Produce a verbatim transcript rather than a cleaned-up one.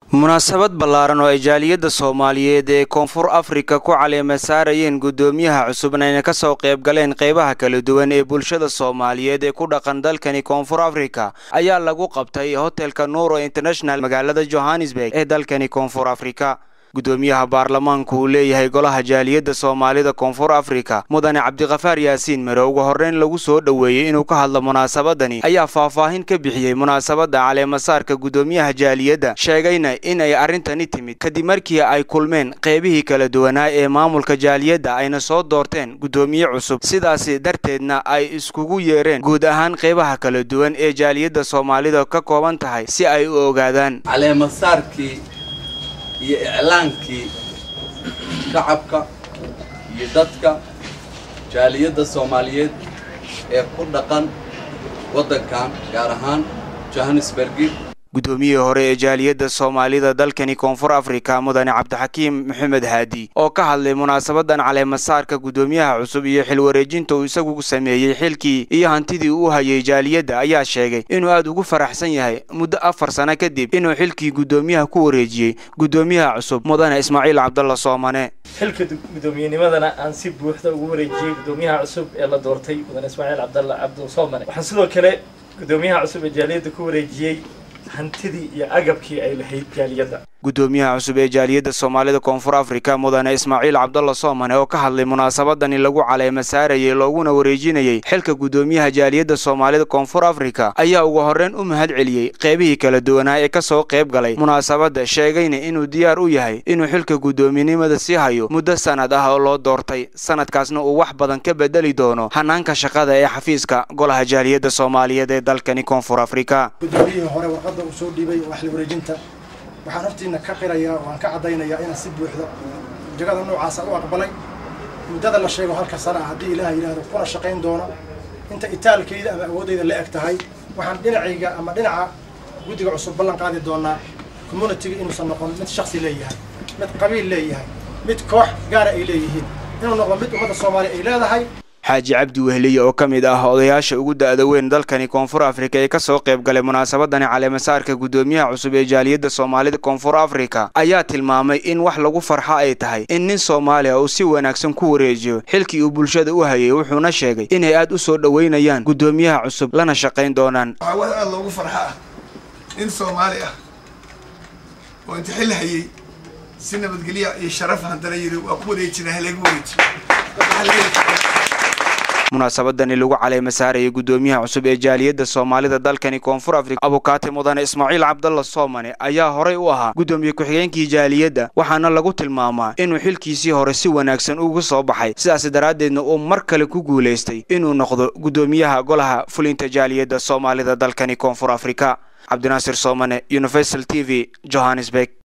munaasabad ballaaran oo ay jaaliyadda Soomaaliyeed ee Koonfur Afrika ku caleema saarayeen gudoomiyaha cusubna ay ka soo qayb galeen qaybaha kala duwan ee bulshada Soomaaliyeed ee ku dhaqan dalkani Koonfur Afrika ayaa lagu qabtay hotelka Nuro International magaalada Johannesburg ee dalkani Koonfur Afrika. gudoomiyaha baarlamaanku uu leeyahay golaha jaaliyadda Soomaalida Koonfur Afrika mudane Cabdiqafaar Yaasiin Mare ugu horreyn lagu soo dhaweeyay inuu ka hadlo munaasabadani ayaa faahfaahin ka bixiyay munaasabada caleema saarka gudoomiyaha jaaliyadda sheegayna in ay arintani timid kadib markii ay kulmeen qaybihii kala duwanaa ee maamulka jaaliyadda ayna soo doorteen gudoomiye cusub sidaas darteedna ay iskugu yeereen guud ahaan qaybaha kala duwan ee jaaliyadda Soomaalida ka kooban tahay si ay u ogaadaan caleema saarkii iyo إعلانكي شعبك يدتك جالية الصوماليات كل دقن وطن كان جارهان جوهانسبرغ gudoomiyaha hore ee jaaliyadda Soomaalida dalkani Koonfur Afrika mudane Cabdixakiim Maxamed Haadi oo ka hadlay munaasabadan caleema saarka gudoomiyaha cusub iyo xil wareejinta uu isagu sameeyay xilkii iyo hantidii uu hayay jaaliyadda ayaa sheegay inuu aad ugu faraxsan yahay muddo afar sano kadib inuu xilkii gudoomiyaha ku wareejiyay gudoomiyaha cusub mudane Ismaaciil Cabdalla Soomane xilka gudoomiyaha aan si buuxda ugu wareejiyay gudoomiyaha cusub ee la doortay mudane Ismaaciil Cabdalla Cabdu Soomane waxaan sidoo kale gudoomiyaha cusub ee jaaliyadda ku wareejiyay hantidii iyo agabkii ay lahayd jaaliyadda gudoomiyaha cusub ee jaaliyadda Soomaalida Koonfur Afrika mudane Ismaaciil Cabdalla Soomane oo ka hadlay munaasabadan lagu caleema saarayay looguna wareejinayay xilka gudoomiyaha jaaliyadda Soomaalida Koonfur Afrika ayaa ugu horreyn u mahad celiyay qaybihii kala duwanaa ee ka soo qayb galay munaasabada sheegayna inuu diyaar u yahay inuu xilka gudoominimada si hayo muddo sanad ah oo loo doortay sanadkaasna uu wax badan ka bedeli doono hanaanka shaqada ee xafiiska golaha jaaliyadda Soomaaliyeed ee dalkani Koonfur Afrika gudoomiyaha hore warqadda uu soo dhibay wax la wareejinta waxaan hortiina ka qirayaa waan ka cadaynayaa in si buuxda jagada noocaas u aqbalay muddada la sheego halka sano hadii Ilaahay yiraahdo kuna shaqeyn doono inta itaalkeeda ama awoodeyda la eg tahay waxaan dhinacayga ama dhinaca gudiga cusub ballan qaadi doonaa community-ga inuu san noqon mid shakhsi leeyahay mid qabiil leeyahay mid koox gaar ah ay leeyihiin inuu noqdo mid ummadda Soomaaliya ay leedahay xaaji cabdi wehliye oo kamid ah odayaasha ugu daada weyn dalkani Koonfur Afrika ee ka soo qayb galay munaasabadan caleema saarka gudoomiyaha cusub ee jaaliyadda Soomaalida Koonfur Afrika ayaa tilmaamay in wax lagu farxo ay tahay in nin Soomaali ah oo si wanaagsan ku wareejiyo xilkii uu bulshada u hayay wuxuuna sheegay in ay aad u soo dhaweynayaan gudoomiyaha cusub lana shaqeyn doonaan waxa aad loogu farxaa in Soomaali ah oo inta xil hayay si nabadgelyo iyo sharaf handana yiri waa ku wareejinaa lagu wareejiyo munaasabadan lagu caleema saarayay gudoomiyaha cusub ee jaaliyadda Soomaalida dalkani Koonfur Afrika abukaate mudane Ismaaciil Cabdalla Soomane ayaa horey u ahaa gudoomiye ku-xigeenkii jaaliyadda waxaana lagu tilmaamaa inuu xilkiisii hore si wanaagsan ugu soo baxay sidaas daraadeedna uu mar kale ku guuleystay inuu noqdo gudoomiyaha golaha fulinta jaaliyadda Soomaalida dalkani Koonfur Afrika. Cabdinaasir Soomane, Universal T V, Johannesburg.